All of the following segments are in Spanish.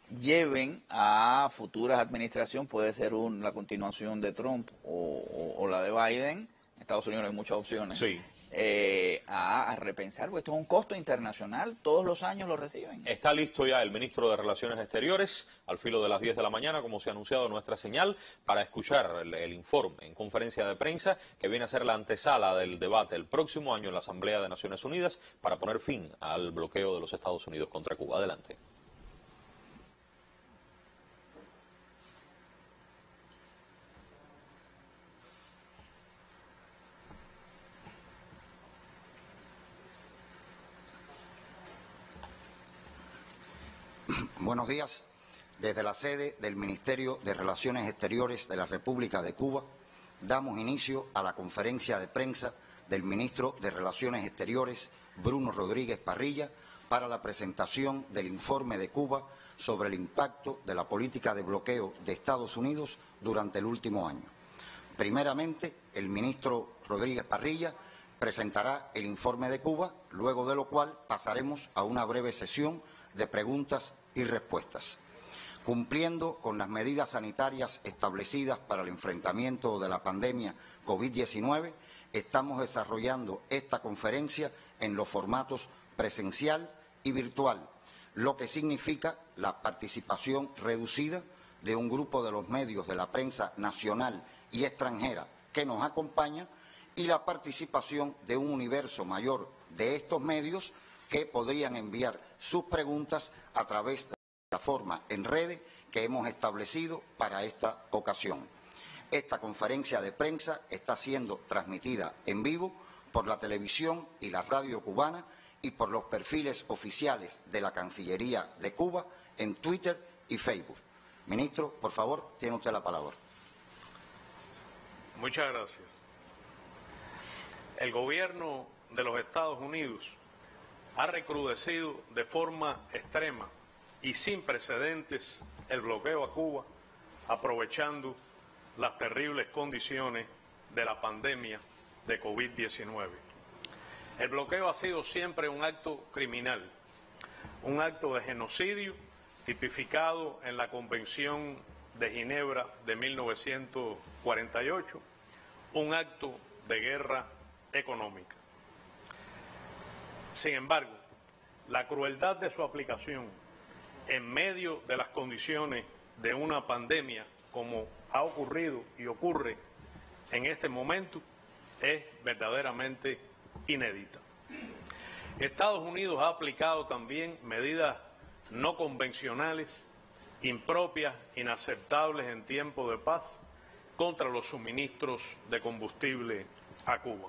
lleven a futuras administraciones, puede ser la continuación de Trump o la de Biden. En Estados Unidos hay muchas opciones. Sí. A repensar, porque esto es un costo internacional, todos los años lo reciben. Está listo ya el ministro de Relaciones Exteriores, al filo de las 10 de la mañana, como se ha anunciado en nuestra señal, para escuchar el informe en conferencia de prensa que viene a ser la antesala del debate el próximo año en la Asamblea de Naciones Unidas para poner fin al bloqueo de los Estados Unidos contra Cuba. Adelante. Buenos días. Desde la sede del Ministerio de Relaciones Exteriores de la República de Cuba, damos inicio a la conferencia de prensa del Ministro de Relaciones Exteriores, Bruno Rodríguez Parrilla, para la presentación del informe de Cuba sobre el impacto de la política de bloqueo de Estados Unidos durante el último año. Primeramente, el ministro Rodríguez Parrilla presentará el informe de Cuba, luego de lo cual pasaremos a una breve sesión de preguntas y respuestas. Cumpliendo con las medidas sanitarias establecidas para el enfrentamiento de la pandemia COVID-19, estamos desarrollando esta conferencia en los formatos presencial y virtual, lo que significa la participación reducida de un grupo de los medios de la prensa nacional y extranjera que nos acompaña y la participación de un universo mayor de estos medios que podrían enviar sus preguntas a través de la plataforma en redes que hemos establecido para esta ocasión. Esta conferencia de prensa está siendo transmitida en vivo por la televisión y la radio cubana y por los perfiles oficiales de la Cancillería de Cuba en Twitter y Facebook. Ministro, por favor, tiene usted la palabra. Muchas gracias. El gobierno de los Estados Unidos ha recrudecido de forma extrema y sin precedentes el bloqueo a Cuba, aprovechando las terribles condiciones de la pandemia de COVID-19. El bloqueo ha sido siempre un acto criminal, un acto de genocidio tipificado en la Convención de Ginebra de 1948, un acto de guerra económica. Sin embargo, la crueldad de su aplicación en medio de las condiciones de una pandemia, como ha ocurrido y ocurre en este momento, es verdaderamente inédita. Estados Unidos ha aplicado también medidas no convencionales, impropias, inaceptables en tiempo de paz, contra los suministros de combustible a Cuba.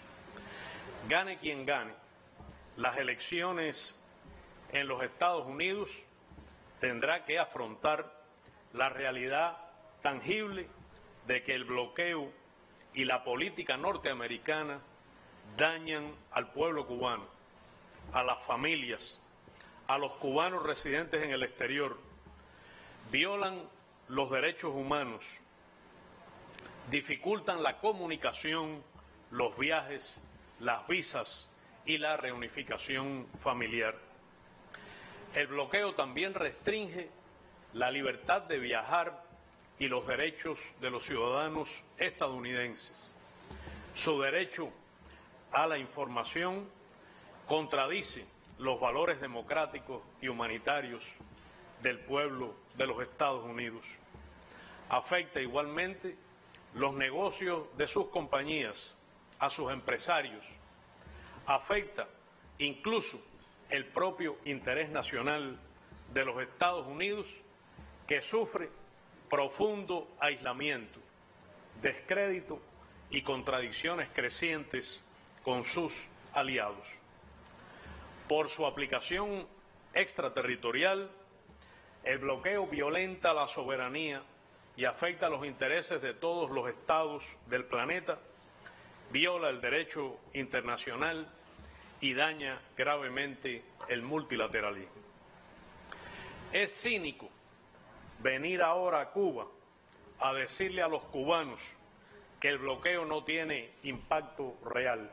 Gane quien gane las elecciones en los Estados Unidos, tendrá que afrontar la realidad tangible de que el bloqueo y la política norteamericana dañan al pueblo cubano, a las familias, a los cubanos residentes en el exterior, violan los derechos humanos, dificultan la comunicación, los viajes, las visas y la reunificación familiar. El bloqueo también restringe la libertad de viajar y los derechos de los ciudadanos estadounidenses. Su derecho a la información contradice los valores democráticos y humanitarios del pueblo de los Estados Unidos. Afecta igualmente los negocios de sus compañías, a sus empresarios. Afecta incluso el propio interés nacional de los Estados Unidos, que sufre profundo aislamiento, descrédito y contradicciones crecientes con sus aliados. Por su aplicación extraterritorial, el bloqueo violenta la soberanía y afecta los intereses de todos los estados del planeta, viola el derecho internacional y daña gravemente el multilateralismo. Es cínico venir ahora a Cuba a decirle a los cubanos que el bloqueo no tiene impacto real.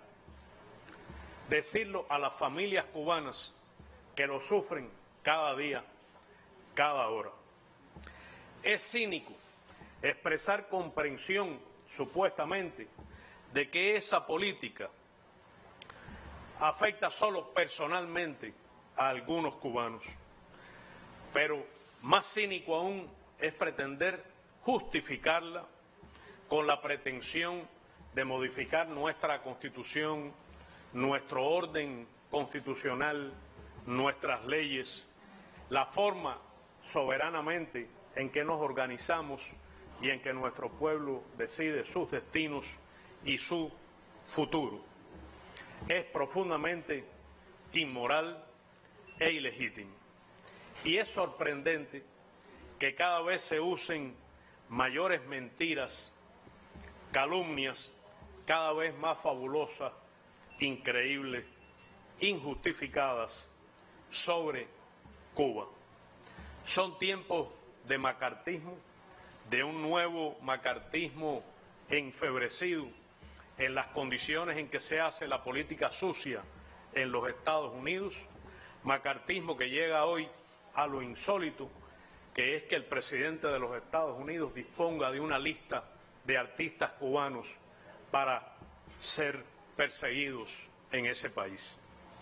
Decirlo a las familias cubanas que lo sufren cada día cada hora. Es cínico expresar comprensión, supuestamente, de que esa política afecta solo personalmente a algunos cubanos. Pero más cínico aún es pretender justificarla con la pretensión de modificar nuestra Constitución, nuestro orden constitucional, nuestras leyes, la forma soberanamente en que nos organizamos y en que nuestro pueblo decide sus destinos y su futuro. Es profundamente inmoral e ilegítimo. Y es sorprendente que cada vez se usen mayores mentiras, calumnias, cada vez más fabulosas, increíbles, injustificadas sobre Cuba. Son tiempos de macartismo, de un nuevo macartismo enfebrecido en las condiciones en que se hace la política sucia en los Estados Unidos, macartismo que llega hoy a lo insólito, que es que el presidente de los Estados Unidos disponga de una lista de artistas cubanos para ser perseguidos en ese país.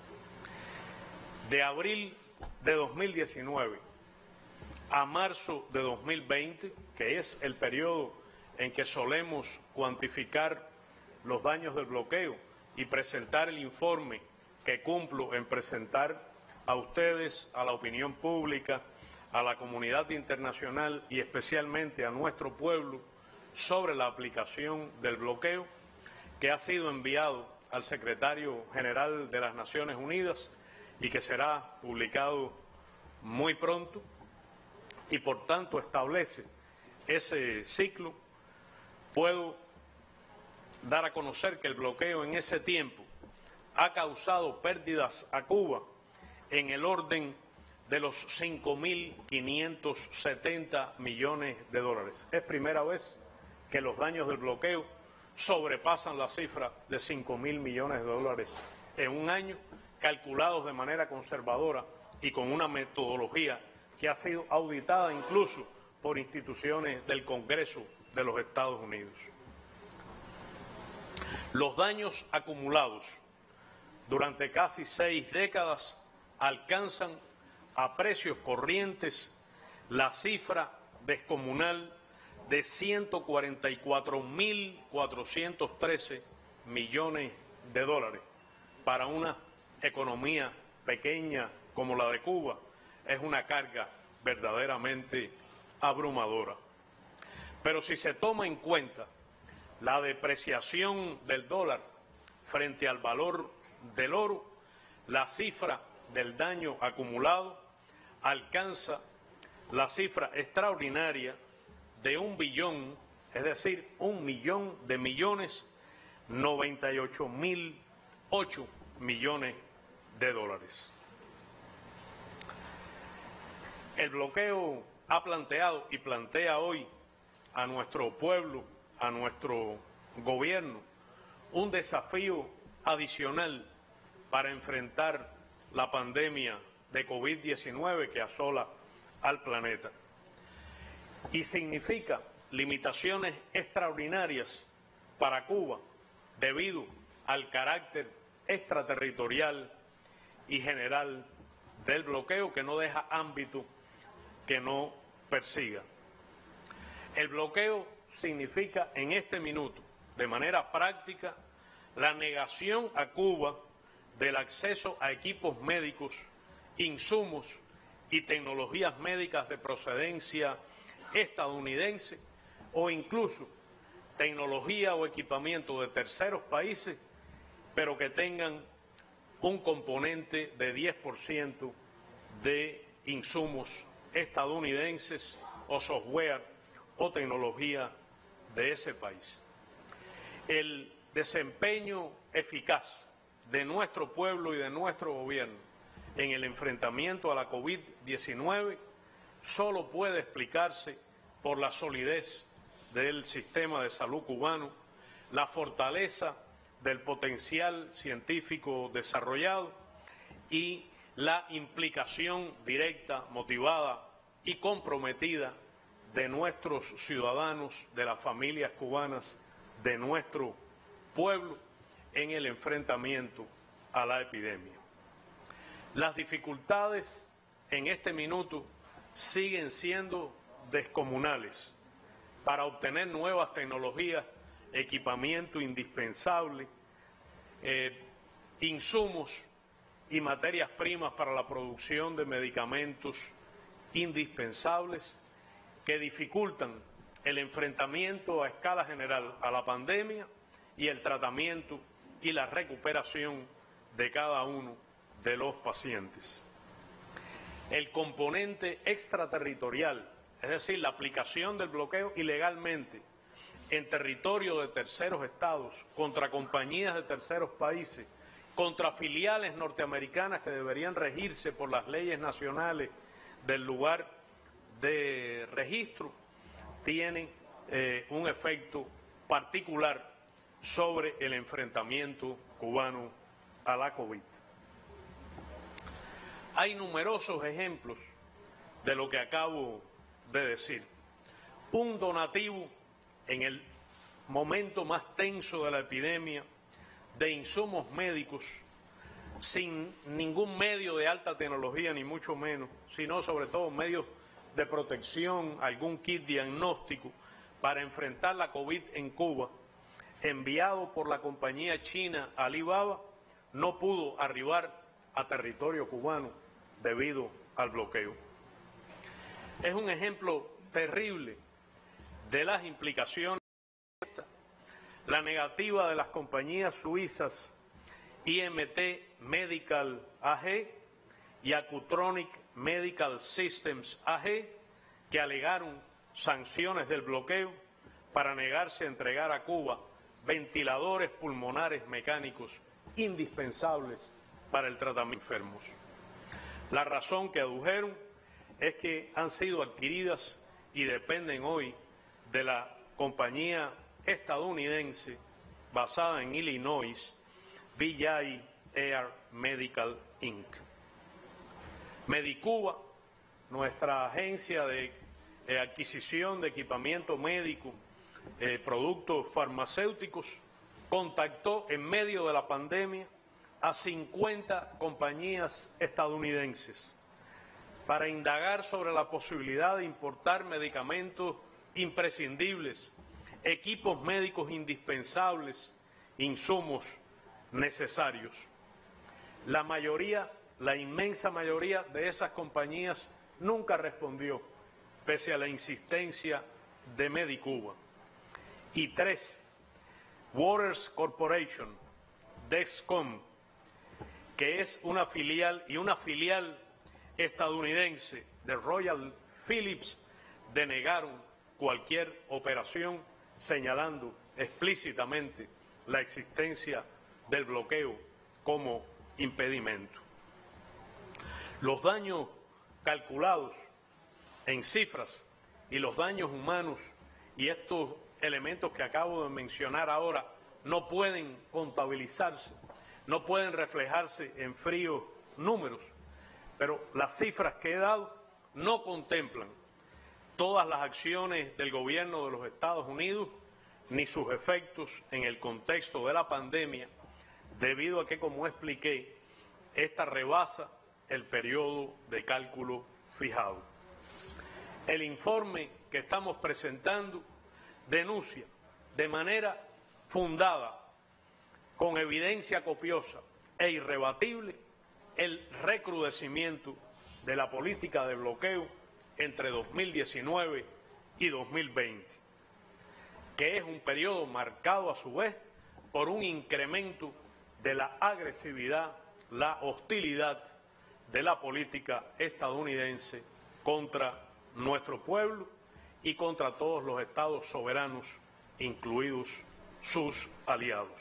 De abril de 2019 a marzo de 2020, que es el periodo en que solemos cuantificar los daños del bloqueo y presentar el informe que cumplo en presentar a ustedes, a la opinión pública, a la comunidad internacional y especialmente a nuestro pueblo sobre la aplicación del bloqueo, que ha sido enviado al secretario general de las Naciones Unidas y que será publicado muy pronto, y por tanto establece ese ciclo. Puedo dar a conocer que el bloqueo en ese tiempo ha causado pérdidas a Cuba en el orden de los 5.570 millones de dólares. Es primera vez que los daños del bloqueo sobrepasan la cifra de 5.000 millones de dólares en un año, calculados de manera conservadora y con una metodología que ha sido auditada incluso por instituciones del Congreso de los Estados Unidos. Los daños acumulados durante casi 6 décadas alcanzan a precios corrientes la cifra descomunal de 144.413 millones de dólares. Para una economía pequeña como la de Cuba, es una carga verdaderamente abrumadora. Pero si se toma en cuenta la depreciación del dólar frente al valor del oro, la cifra del daño acumulado alcanza la cifra extraordinaria de 1 billón, es decir, 1.098.008 millones de dólares. El bloqueo ha planteado y plantea hoy a nuestro pueblo, a nuestro gobierno, un desafío adicional para enfrentar la pandemia de COVID-19 que asola al planeta. Y significa limitaciones extraordinarias para Cuba debido al carácter extraterritorial y general del bloqueo, que no deja ámbito que no persiga. El bloqueo significa en este minuto, de manera práctica, la negación a Cuba del acceso a equipos médicos, insumos y tecnologías médicas de procedencia estadounidense o incluso tecnología o equipamiento de terceros países, pero que tengan un componente de 10% de insumos estadounidenses o software o tecnología de ese país. El desempeño eficaz de nuestro pueblo y de nuestro gobierno en el enfrentamiento a la COVID-19 solo puede explicarse por la solidez del sistema de salud cubano, la fortaleza del potencial científico desarrollado y la implicación directa, motivada y comprometida de nuestros ciudadanos, de las familias cubanas, de nuestro pueblo en el enfrentamiento a la epidemia. Las dificultades en este minuto siguen siendo descomunales para obtener nuevas tecnologías, equipamiento indispensable, insumos y materias primas para la producción de medicamentos indispensables que dificultan el enfrentamiento a escala general a la pandemia y el tratamiento y la recuperación de cada uno de los pacientes. El componente extraterritorial, es decir, la aplicación del bloqueo ilegalmente en territorio de terceros estados, contra compañías de terceros países, contra filiales norteamericanas que deberían regirse por las leyes nacionales del lugar de registro, tiene un efecto particular sobre el enfrentamiento cubano a la COVID. Hay numerosos ejemplos de lo que acabo de decir. Un donativo en el momento más tenso de la epidemia de insumos médicos, sin ningún medio de alta tecnología, ni mucho menos, sino sobre todo medios de protección, algún kit diagnóstico para enfrentar la COVID en Cuba, enviado por la compañía china Alibaba, no pudo arribar a territorio cubano debido al bloqueo. Es un ejemplo terrible de las implicaciones de la negativa de las compañías suizas IMT Medical AG y Acutronic Medical Systems AG, que alegaron sanciones del bloqueo para negarse a entregar a Cuba ventiladores pulmonares mecánicos indispensables para el tratamiento de enfermos. La razón que adujeron es que han sido adquiridas y dependen hoy de la compañía estadounidense basada en Illinois, VJ Air Medical Inc. Medicuba, nuestra agencia de adquisición de equipamiento médico, productos farmacéuticos, contactó en medio de la pandemia a 50 compañías estadounidenses para indagar sobre la posibilidad de importar medicamentos imprescindibles, equipos médicos indispensables, insumos necesarios. La inmensa mayoría de esas compañías nunca respondió, pese a la insistencia de Medicuba. Y 3, Waters Corporation, Dexcom, que es una filial estadounidense de Royal Philips, denegaron cualquier operación, señalando explícitamente la existencia del bloqueo como impedimento. Los daños calculados en cifras y los daños humanos y estos elementos que acabo de mencionar ahora no pueden contabilizarse, no pueden reflejarse en fríos números, pero las cifras que he dado no contemplan todas las acciones del gobierno de los Estados Unidos ni sus efectos en el contexto de la pandemia, debido a que, como expliqué, esta rebasa el periodo de cálculo fijado. El informe que estamos presentando denuncia de manera fundada, con evidencia copiosa e irrebatible, el recrudecimiento de la política de bloqueo entre 2019 y 2020, que es un periodo marcado a su vez por un incremento de la agresividad, la hostilidad de la política estadounidense contra nuestro pueblo y contra todos los estados soberanos, incluidos sus aliados.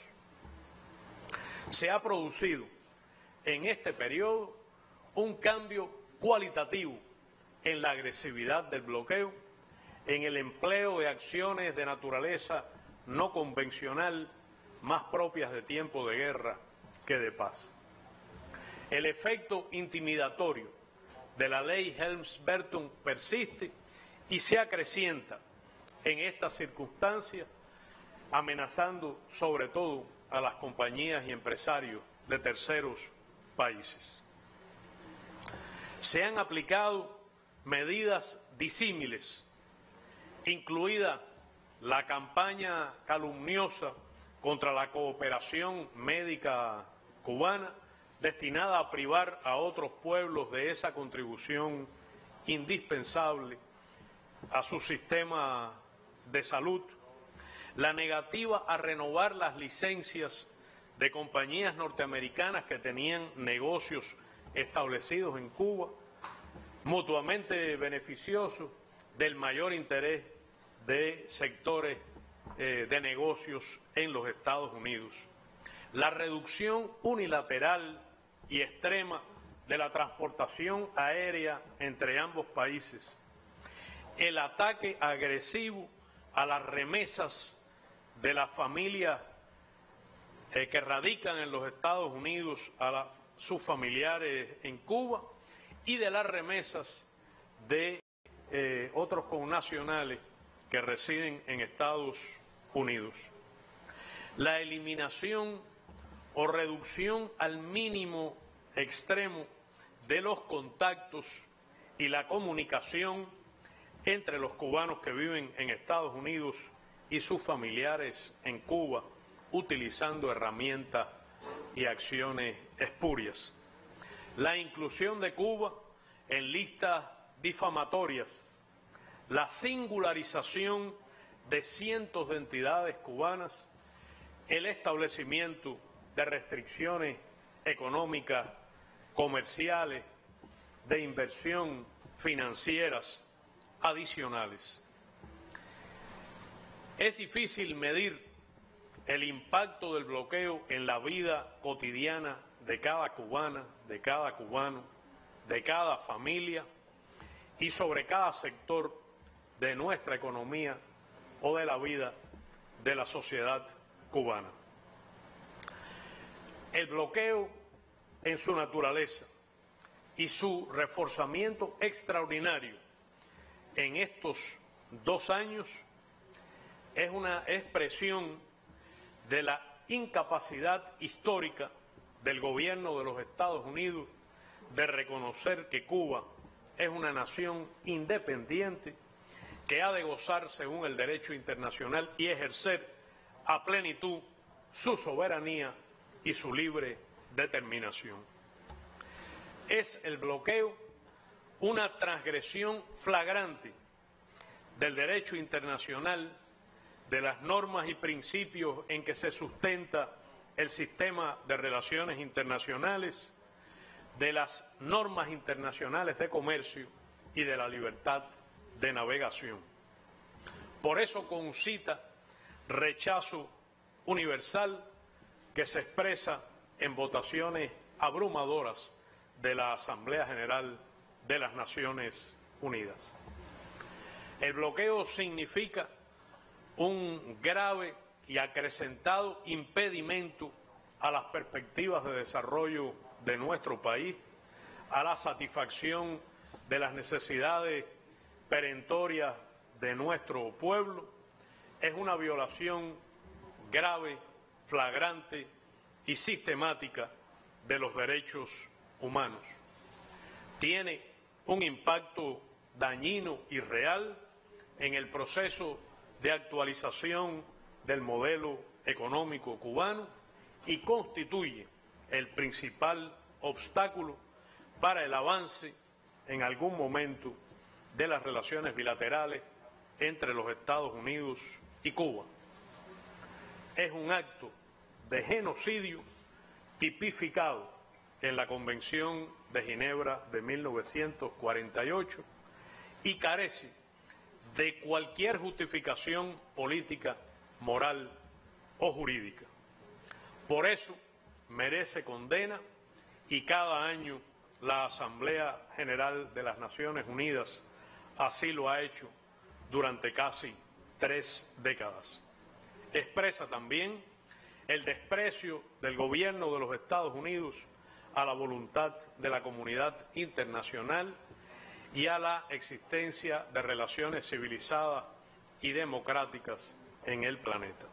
Se ha producido en este periodo un cambio cualitativo en la agresividad del bloqueo, en el empleo de acciones de naturaleza no convencional, más propias de tiempo de guerra que de paz. El efecto intimidatorio de la ley Helms-Burton persiste y se acrecienta en estas circunstancias, amenazando sobre todo a las compañías y empresarios de terceros países. Se han aplicado medidas disímiles, incluida la campaña calumniosa contra la cooperación médica cubana, destinada a privar a otros pueblos de esa contribución indispensable a su sistema de salud, la negativa a renovar las licencias de compañías norteamericanas que tenían negocios establecidos en Cuba, mutuamente beneficiosos del mayor interés de sectores de negocios en los Estados Unidos, la reducción unilateral y extrema de la transportación aérea entre ambos países, el ataque agresivo a las remesas de las familias que radican en los Estados Unidos a sus familiares en Cuba y de las remesas de otros connacionales que residen en Estados Unidos. La eliminación o reducción al mínimo extremo de los contactos y la comunicación entre los cubanos que viven en Estados Unidos y sus familiares en Cuba, utilizando herramientas y acciones espurias. La inclusión de Cuba en listas difamatorias, la singularización de cientos de entidades cubanas, el establecimiento de restricciones económicas, comerciales, de inversión, financieras, adicionales. Es difícil medir el impacto del bloqueo en la vida cotidiana de cada cubana, de cada cubano, de cada familia y sobre cada sector de nuestra economía o de la vida de la sociedad cubana. El bloqueo en su naturaleza y su reforzamiento extraordinario en estos 2 años es una expresión de la incapacidad histórica del gobierno de los Estados Unidos de reconocer que Cuba es una nación independiente que ha de gozar según el derecho internacional y ejercer a plenitud su soberanía y su libre determinación. Es el bloqueo una transgresión flagrante del derecho internacional, de las normas y principios en que se sustenta el sistema de relaciones internacionales, de las normas internacionales de comercio y de la libertad de navegación. Por eso concita rechazo universal que se expresa en votaciones abrumadoras de la Asamblea General de las Naciones Unidas. El bloqueo significa un grave y acrecentado impedimento a las perspectivas de desarrollo de nuestro país, a la satisfacción de las necesidades perentorias de nuestro pueblo. Es una violación grave, flagrante y sistemática de los derechos humanos. Tiene un impacto dañino y real en el proceso de actualización del modelo económico cubano y constituye el principal obstáculo para el avance en algún momento de las relaciones bilaterales entre los Estados Unidos y Cuba. Es un acto de genocidio tipificado en la Convención de Ginebra de 1948 y carece de cualquier justificación política, moral o jurídica. Por eso merece condena y cada año la Asamblea General de las Naciones Unidas así lo ha hecho durante casi 3 décadas. Expresa también el desprecio del gobierno de los Estados Unidos a la voluntad de la comunidad internacional y a la existencia de relaciones civilizadas y democráticas en el planeta.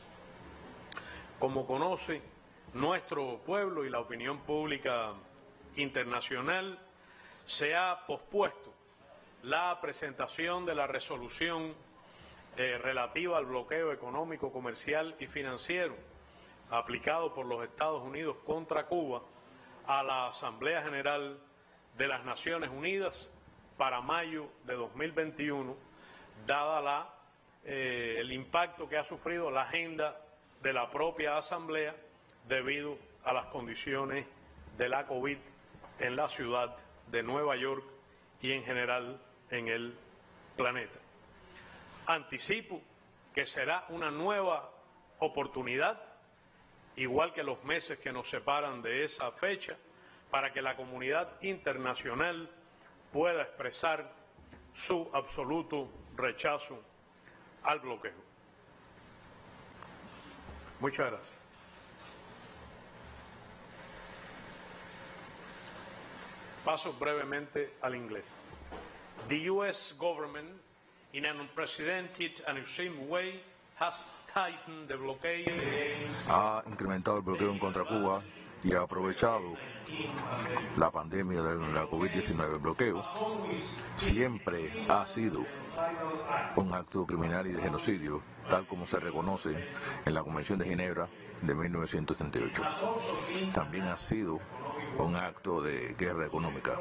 Como conoce nuestro pueblo y la opinión pública internacional, se ha pospuesto la presentación de la resolución relativa al bloqueo económico, comercial y financiero aplicado por los Estados Unidos contra Cuba a la Asamblea General de las Naciones Unidas para mayo de 2021, dada el impacto que ha sufrido la agenda de la propia Asamblea debido a las condiciones de la COVID en la ciudad de Nueva York y en general en el planeta. Anticipo que será una nueva oportunidad, igual que los meses que nos separan de esa fecha, para que la comunidad internacional pueda expresar su absoluto rechazo al bloqueo. Muchas gracias. Paso brevemente al inglés. The U.S. government, in an unprecedented and extreme way, has tightened the blockade against... Ha incrementado el bloqueo en contra Cuba y ha aprovechado la pandemia de la COVID-19. El bloqueo siempre ha sido un acto criminal y de genocidio, tal como se reconoce en la Convención de Ginebra de 1938. También ha sido un acto de guerra económica.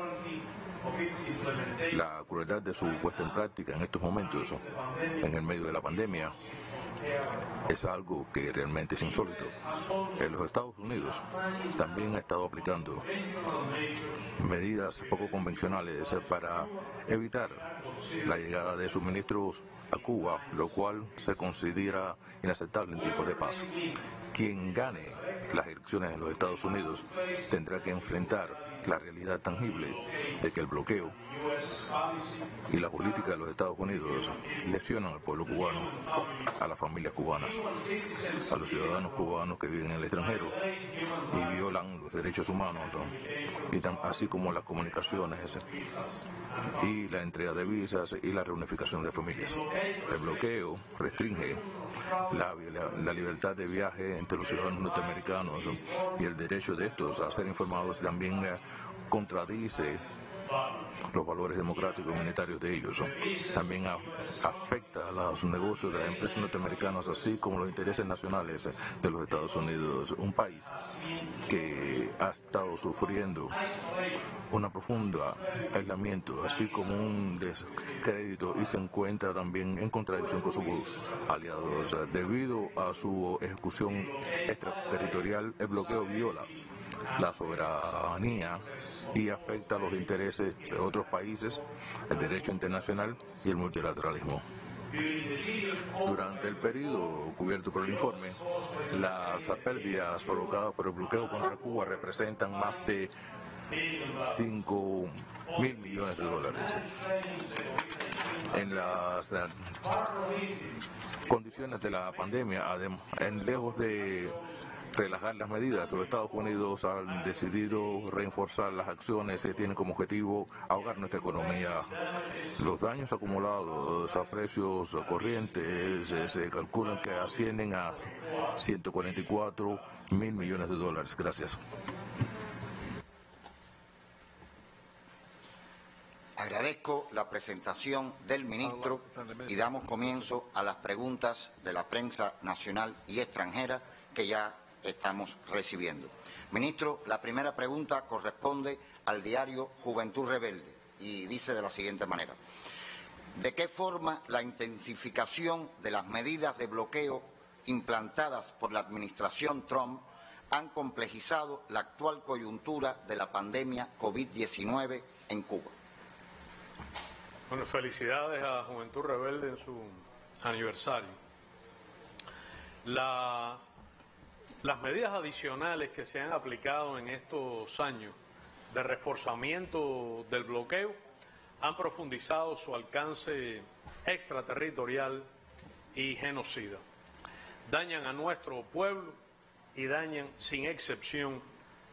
La crueldad de su puesta en práctica en estos momentos, en el medio de la pandemia, es algo que realmente es insólito. En los Estados Unidos también ha estado aplicando medidas poco convencionales para evitar la llegada de suministros a Cuba, lo cual se considera inaceptable en tiempos de paz. Quien gane las elecciones en los Estados Unidos tendrá que enfrentar la realidad tangible de que el bloqueo y la política de los Estados Unidos lesionan al pueblo cubano, a las familias cubanas, a los ciudadanos cubanos que viven en el extranjero y violan los derechos humanos, y así como las comunicaciones y la entrega de visas y la reunificación de familias. El bloqueo restringe la libertad de viaje entre los ciudadanos norteamericanos y el derecho de estos a ser informados. También contradice los valores democráticos y humanitarios de ellos. También afecta a los negocios de las empresas norteamericanas, así como los intereses nacionales de los Estados Unidos, un país que ha estado sufriendo una profunda aislamiento, así como un descrédito, y se encuentra también en contradicción con sus aliados. Debido a su ejecución extraterritorial, el bloqueo viola la soberanía y afecta a los intereses de otros países, el derecho internacional y el multilateralismo. Durante el periodo cubierto por el informe, las pérdidas provocadas por el bloqueo contra Cuba representan más de 5.000 millones de dólares. En las condiciones de la pandemia, lejos de relajar las medidas, los Estados Unidos han decidido reforzar las acciones que tienen como objetivo ahogar nuestra economía. Los daños acumulados a precios corrientes se calculan que ascienden a 144.000 millones de dólares. Gracias. Agradezco la presentación del ministro y damos comienzo a las preguntas de la prensa nacional y extranjera que ya estamos recibiendo. Ministro, la primera pregunta corresponde al diario Juventud Rebelde y dice de la siguiente manera: ¿de qué forma la intensificación de las medidas de bloqueo implantadas por la administración Trump han complejizado la actual coyuntura de la pandemia COVID-19 en Cuba? Bueno, felicidades a Juventud Rebelde en su aniversario. Las medidas adicionales que se han aplicado en estos años de reforzamiento del bloqueo han profundizado su alcance extraterritorial y genocida. Dañan a nuestro pueblo y dañan sin excepción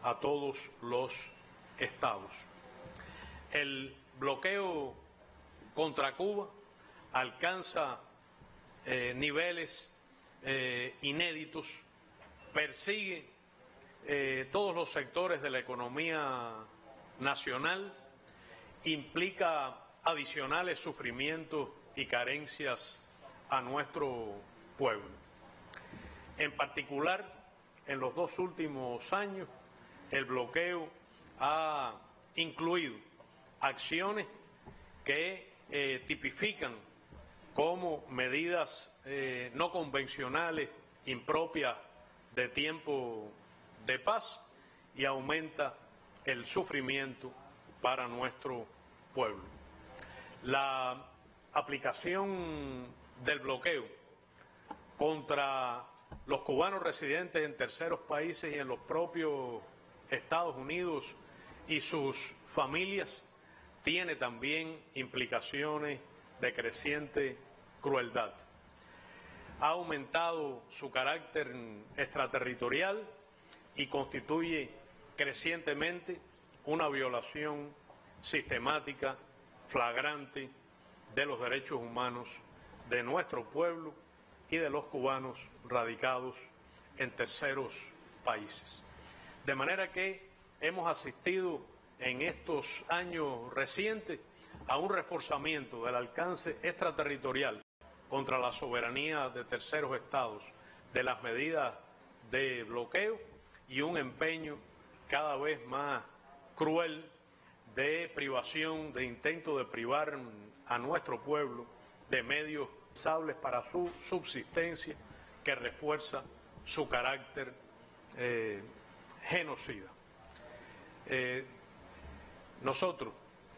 a todos los estados. El bloqueo contra Cuba alcanza niveles inéditos, persigue todos los sectores de la economía nacional, implica adicionales sufrimientos y carencias a nuestro pueblo. En particular, en los 2 últimos años, el bloqueo ha incluido acciones que tipifican como medidas no convencionales, impropias de tiempo de paz, y aumenta el sufrimiento para nuestro pueblo. La aplicación del bloqueo contra los cubanos residentes en terceros países y en los propios Estados Unidos y sus familias tiene también implicaciones de creciente crueldad. Ha aumentado su carácter extraterritorial y constituye crecientemente una violación sistemática, flagrante, de los derechos humanos de nuestro pueblo y de los cubanos radicados en terceros países. De manera que hemos asistido en estos años recientes a un reforzamiento del alcance extraterritorial contra la soberanía de terceros estados, de las medidas de bloqueo y un empeño cada vez más cruel de privación, de intento de privar a nuestro pueblo de medios indispensables para su subsistencia, que refuerza su carácter genocida. Nosotros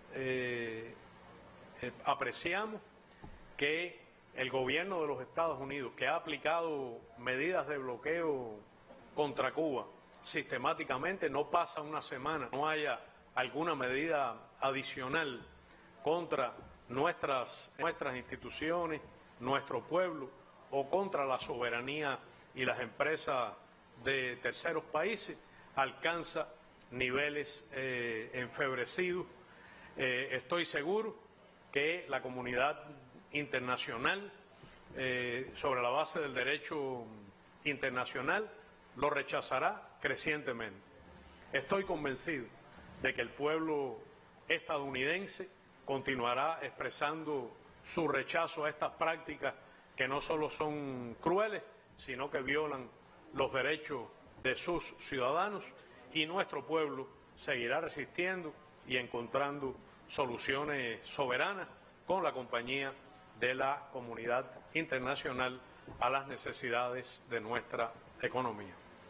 apreciamos que el gobierno de los Estados Unidos, que ha aplicado medidas de bloqueo contra Cuba sistemáticamente, no pasa una semana, no haya alguna medida adicional contra nuestras instituciones, nuestro pueblo o contra la soberanía y las empresas de terceros países, alcanza niveles enfebrecidos. Estoy seguro que la comunidad internacional, sobre la base del derecho internacional, lo rechazará crecientemente. Estoy convencido de que el pueblo estadounidense continuará expresando su rechazo a estas prácticas que no solo son crueles, sino que violan los derechos de sus ciudadanos, y nuestro pueblo seguirá resistiendo y encontrando soluciones soberanas con la compañía de la comunidad internacional a las necesidades de nuestra economía.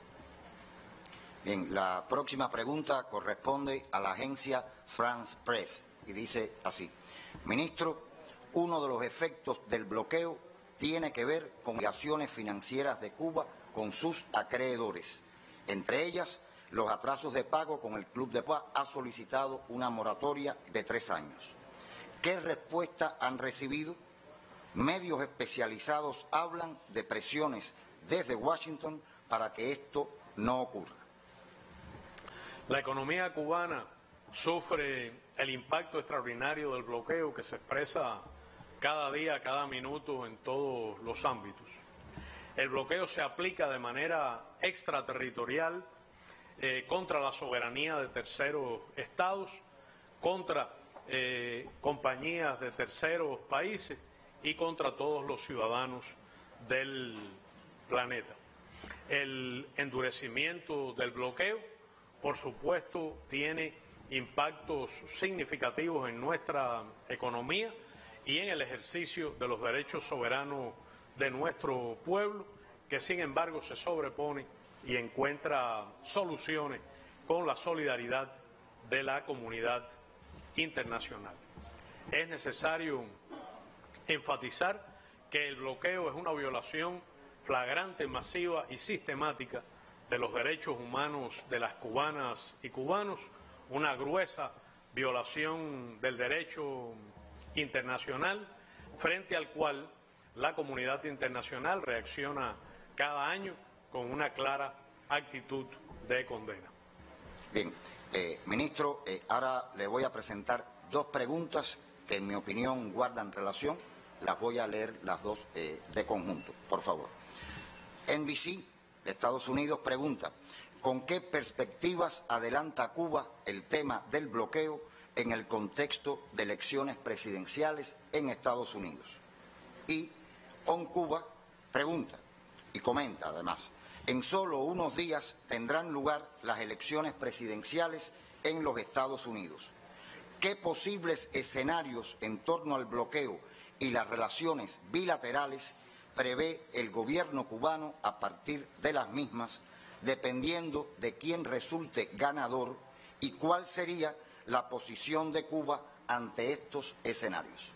Bien, la próxima pregunta corresponde a la agencia France Press y dice así: Ministro, uno de los efectos del bloqueo tiene que ver con obligaciones financieras de Cuba con sus acreedores. Entre ellas, los atrasos de pago con el Club de Cuba ha solicitado una moratoria de 3 años. ¿Qué respuesta han recibido? Medios especializados hablan de presiones desde Washington para que esto no ocurra. La economía cubana sufre el impacto extraordinario del bloqueo que se expresa cada día, cada minuto en todos los ámbitos. El bloqueo se aplica de manera extraterritorial contra la soberanía de terceros estados, contra compañías de terceros países y contra todos los ciudadanos del planeta. El endurecimiento del bloqueo, por supuesto, tiene impactos significativos en nuestra economía y en el ejercicio de los derechos soberanos de nuestro pueblo, que sin embargo se sobrepone y encuentra soluciones con la solidaridad de la comunidad internacional. Es necesario enfatizar que el bloqueo es una violación flagrante, masiva y sistemática de los derechos humanos de las cubanas y cubanos, una gruesa violación del derecho internacional, frente al cual la comunidad internacional reacciona cada año con una clara actitud de condena. Bien, ministro, ahora le voy a presentar dos preguntas que en mi opinión guardan relación. Las voy a leer las dos de conjunto, por favor. NBC de Estados Unidos pregunta: ¿con qué perspectivas adelanta Cuba el tema del bloqueo en el contexto de elecciones presidenciales en Estados Unidos? Y On Cuba pregunta y comenta además: en solo unos días tendrán lugar las elecciones presidenciales en los Estados Unidos. ¿Qué posibles escenarios en torno al bloqueo y las relaciones bilaterales prevé el gobierno cubano a partir de las mismas, dependiendo de quién resulte ganador, y cuál sería la posición de Cuba ante estos escenarios?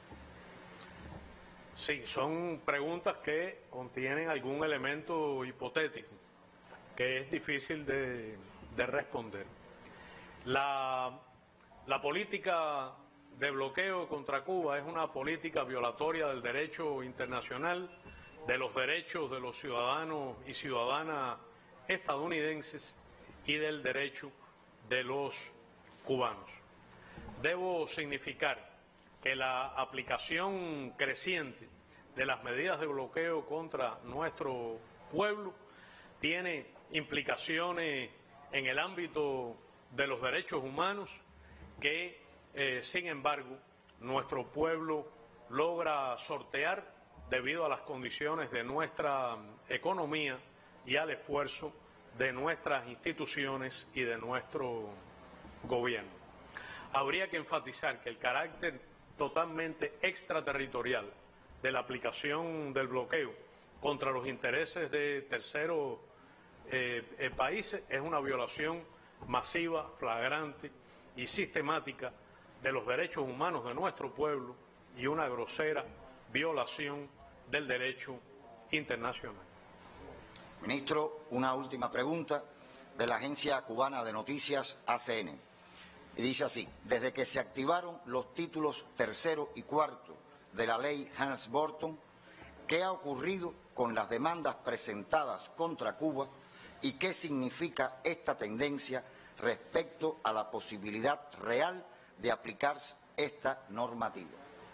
Sí, son preguntas que contienen algún elemento hipotético que es difícil de responder. La política de bloqueo contra Cuba es una política violatoria del derecho internacional, de los derechos de los ciudadanos y ciudadanas estadounidenses y del derecho de los cubanos. Debo significar que la aplicación creciente de las medidas de bloqueo contra nuestro pueblo tiene implicaciones en el ámbito de los derechos humanos que, sin embargo, nuestro pueblo logra sortear debido a las condiciones de nuestra economía y al esfuerzo de nuestras instituciones y de nuestro gobierno. Habría que enfatizar que el carácter totalmente extraterritorial de la aplicación del bloqueo contra los intereses de terceros países es una violación masiva, flagrante y sistemática de los derechos humanos de nuestro pueblo y una grosera violación del derecho internacional. Ministro, una última pregunta de la agencia cubana de noticias ACN. Y dice así: desde que se activaron los títulos tercero y cuarto de la ley Helms-Burton, ¿qué ha ocurrido con las demandas presentadas contra Cuba y qué significa esta tendencia respecto a la posibilidad real de aplicar esta normativa?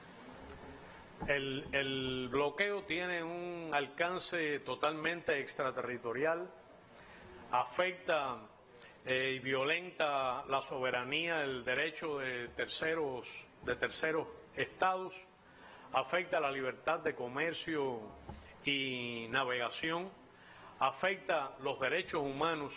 El bloqueo tiene un alcance totalmente extraterritorial, afecta y violenta la soberanía, el derecho de terceros estados, afecta la libertad de comercio y navegación, afecta los derechos humanos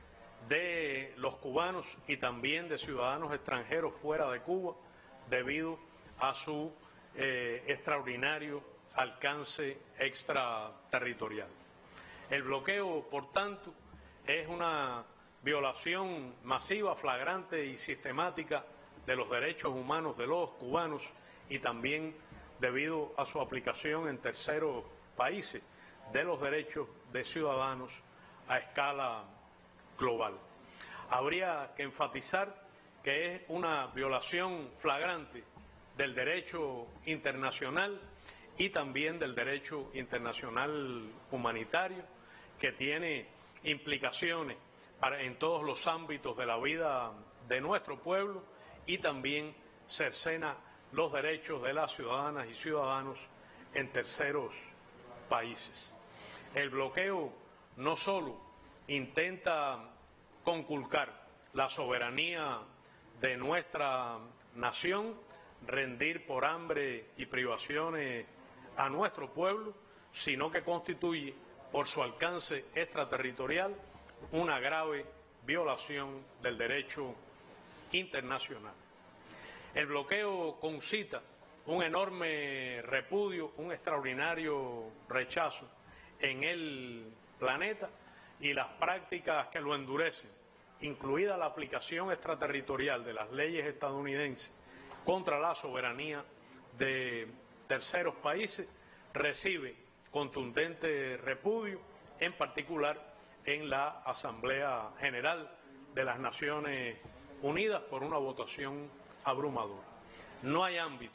de los cubanos y también de ciudadanos extranjeros fuera de Cuba debido a su extraordinario alcance extraterritorial. El bloqueo, por tanto, es una violación masiva, flagrante y sistemática de los derechos humanos de los cubanos y también debido a su aplicación en terceros países de los derechos de ciudadanos a escala global. Habría que enfatizar que es una violación flagrante del derecho internacional y también del derecho internacional humanitario, que tiene implicaciones en todos los ámbitos de la vida de nuestro pueblo y también cercena los derechos de las ciudadanas y ciudadanos en terceros países. El bloqueo no solo intenta conculcar la soberanía de nuestra nación, rendir por hambre y privaciones a nuestro pueblo, sino que constituye, por su alcance extraterritorial, una grave violación del derecho internacional. El bloqueo concita un enorme repudio, un extraordinario rechazo en el planeta y las prácticas que lo endurecen, incluida la aplicación extraterritorial de las leyes estadounidenses contra la soberanía de terceros países, recibe contundente repudio, en particular en la Asamblea General de las Naciones Unidas por una votación abrumadora. No hay ámbito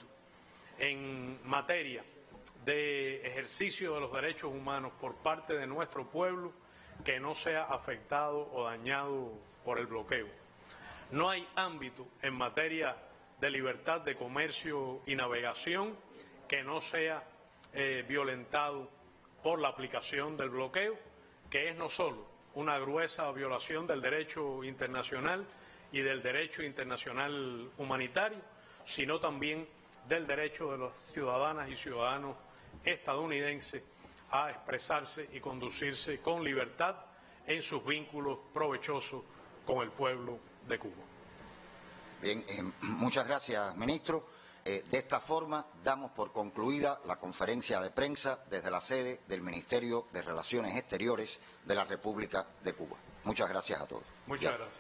en materia de ejercicio de los derechos humanos por parte de nuestro pueblo que no sea afectado o dañado por el bloqueo. No hay ámbito en materia de libertad de comercio y navegación que no sea violentado por la aplicación del bloqueo, que es no solo una gruesa violación del derecho internacional y del derecho internacional humanitario, sino también del derecho de las ciudadanas y ciudadanos estadounidenses a expresarse y conducirse con libertad en sus vínculos provechosos con el pueblo de Cuba. Bien, muchas gracias, ministro. De esta forma damos por concluida la conferencia de prensa desde la sede del Ministerio de Relaciones Exteriores de la República de Cuba. Muchas gracias a todos. Muchas gracias.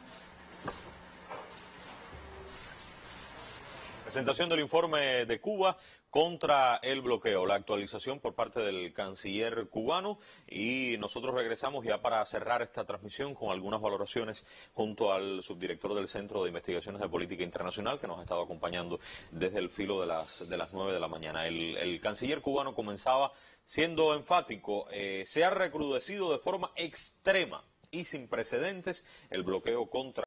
Presentación del informe de Cuba contra el bloqueo, la actualización por parte del canciller cubano, y nosotros regresamos ya para cerrar esta transmisión con algunas valoraciones junto al subdirector del Centro de Investigaciones de Política Internacional, que nos ha estado acompañando desde el filo de las 9 de la mañana. El canciller cubano comenzaba siendo enfático: se ha recrudecido de forma extrema y sin precedentes el bloqueo contra